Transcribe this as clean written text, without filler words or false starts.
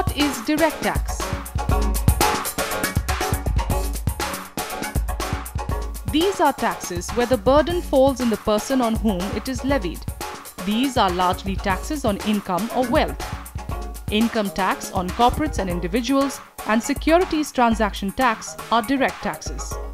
What is direct tax? These are taxes where the burden falls on the person on whom it is levied. These are largely taxes on income or wealth. Income tax on corporates and individuals and securities transaction tax are direct taxes.